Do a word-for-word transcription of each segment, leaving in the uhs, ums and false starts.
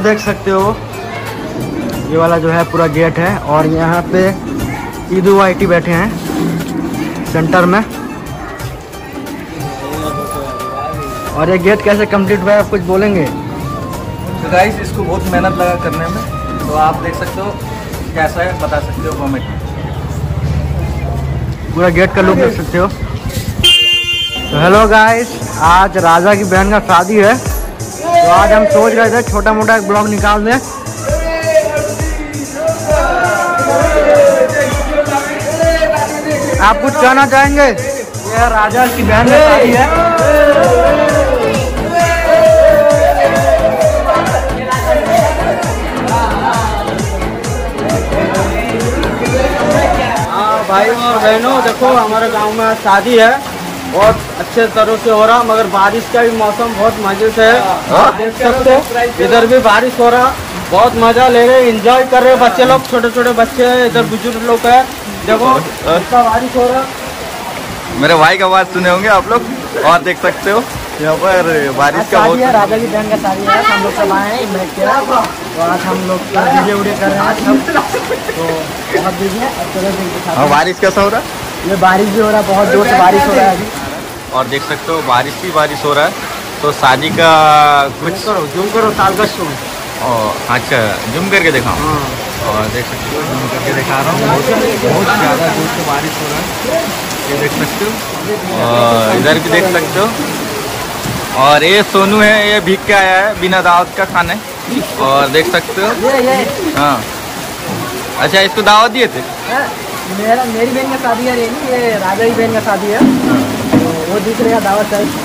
देख सकते हो ये वाला जो है पूरा गेट है और यहाँ पे ईदू आई टी बैठे हैं सेंटर में। और ये गेट कैसे कंप्लीट हुआ है आप कुछ बोलेंगे? तो गाइस इसको बहुत मेहनत लगा करने में, तो आप देख सकते हो कैसा है, बता सकते हो कमेंट में। पूरा गेट का लुक देख सकते हो। तो हेलो गाइस, आज राजा की बहन का शादी है, तो आज हम सोच रहे थे छोटा मोटा एक ब्लॉग निकाल दें। आप कुछ कहना चाहेंगे? यह राजा की बहन का शादी है। हाँ भाई और बहनों, देखो हमारे गांव में शादी है, बहुत अच्छे तरह से हो रहा, मगर बारिश का भी मौसम बहुत मजे से है। देख सकते हो इधर भी बारिश हो रहा, बहुत मजा ले रहे, एंजॉय कर रहे बच्चे लोग, छोटे छोटे बच्चे हैं, इधर बुजुर्ग लोग है। देखो इतना बारिश हो रहा। मेरे भाई का आवाज सुने होंगे आप लोग, और देख सकते हो यहाँ पर बारिश का बहुत है। राजा की बहन का शादी है, हम लोग सब आए हैं इन्वाइट किया, तो आज हम लोग डीजे उड़े कर रहे हैं सब, तो बहुत बिजी है। और बारिश कैसा हो रहा है? ये बारिश भी हो रहा है, बहुत जोर से बारिश हो रहा है अभी। और देख सकते हो बारिश भी बारिश हो रहा है, तो शादी का कुछ करो जूम करो तालगश को। अच्छा जूम करके दिखाओ। और देख सकते हो जूम करके दिखा रहा हूँ, बहुत ज़्यादा जोर से बारिश हो रहा है, ये देख सकते हो। और इधर भी देख सकते हो। और ये सोनू है, ये भीग के आया है बिना दावत का खाने, और देख सकते हो। हाँ अच्छा, इसको दावत दिए थे? मेरा मेरी बहन का शादी है, ये राजा की बहन का शादी है, तो वो दिख रहा दावत है।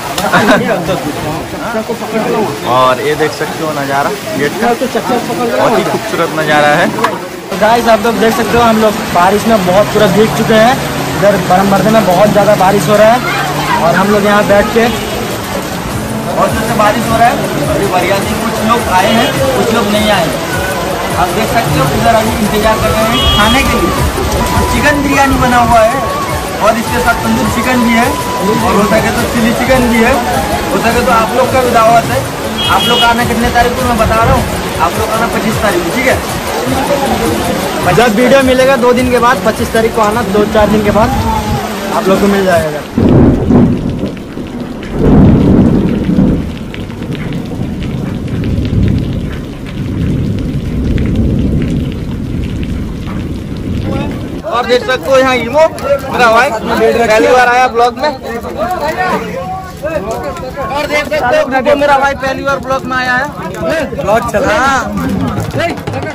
और ये देख सकते हो नज़ारा गेट का, बहुत ही खूबसूरत नज़ारा है। तो गाइस आप लोग देख सकते हो, हम लोग बारिश में बहुत पूरा भीग चुके हैं। इधर बरमर्दे में बहुत ज़्यादा बारिश हो रहा है, और हम लोग यहाँ बैठ के बहुत जोर से बारिश हो रहा है। अभी बरियाती कुछ लोग आए हैं, कुछ लोग नहीं आए। आप देख सकते हो इधर अभी इंतजार कर रहे हैं खाने के लिए। चिकन बिरयानी बना हुआ है, और इसके साथ तंदूर चिकन भी है, और हो सके तो चिली चिकन भी है, हो सके तो आप लोग का भी दावत है। आप लोग आना कितने तारीख को मैं बता रहा हूँ, आप लोग आना पच्चीस तारीख को, ठीक है? जब वीडियो मिलेगा दो दिन के बाद, पच्चीस तारीख को आना, दो चार दिन के बाद आप लोग को मिल जाएगा। और देख सकते हो यहाँ इमो मेरा भाई पहली बार आया ब्लॉग में, और देख सकते हो मेरा भाई पहली बार ब्लॉग में आया है, ब्लॉग चल रहा है।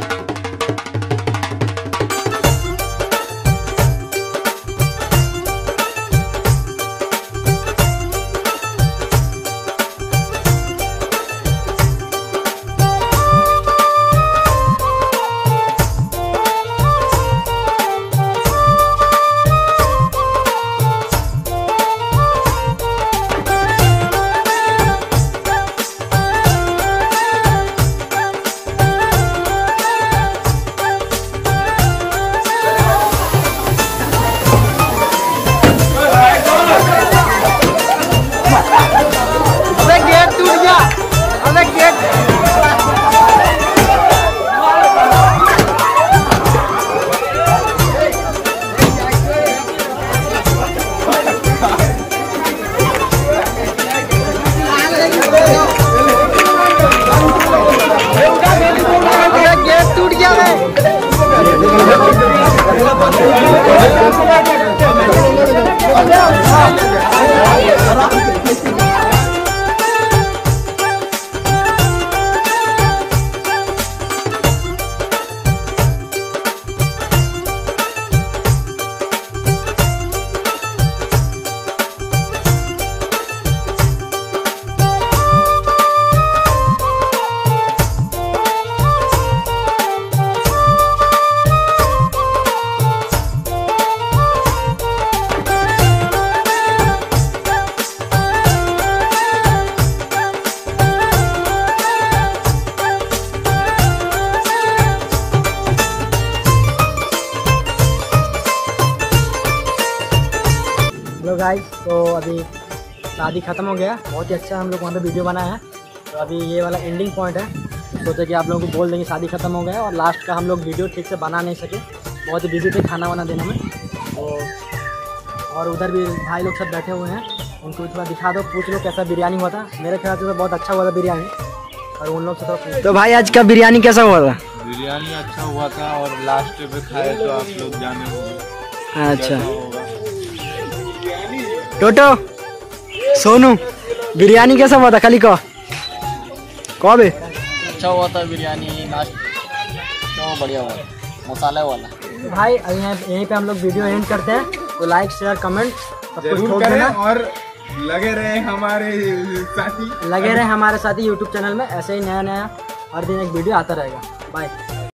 हेलो गाइस, तो अभी शादी ख़त्म हो गया, बहुत ही अच्छा हम लोग वहाँ पे वीडियो बनाए हैं। तो अभी ये वाला एंडिंग पॉइंट है, सोचे कि आप लोगों को बोल देंगे शादी ख़त्म हो गया, और लास्ट का हम लोग वीडियो ठीक से बना नहीं सके, बहुत ही बिजी थे खाना वाना देने में। तो और उधर भी भाई लोग सब बैठे हुए हैं, उनको थोड़ा दिखा दो, पूछ लो कैसा बिरयानी हुआ था। मेरे ख्याल से तो बहुत अच्छा हुआ था बिरयानी, और उन लोग से थोड़ा। तो भाई आज का बिरयानी कैसा हुआ था? बिरयानी अच्छा हुआ था, और लास्ट पे खाए तो आप लोग जाने होंगे। अच्छा टोटो सोनू, बिरयानी कैसा हुआ था? खाली कहो कहो बे। अच्छा हुआ था बिरयानी, लास्ट तो बढ़िया हुआ था, मसाला वाला। भाई यहीं यहीं पे हम लोग वीडियो एंड करते हैं, तो लाइक शेयर कमेंट सब कुछ ठोक देना, और लगे रहे हमारे साथी लगे रहे हमारे साथ ही यूट्यूब चैनल में। ऐसे ही नया नया हर दिन एक वीडियो आता रहेगा। बाय।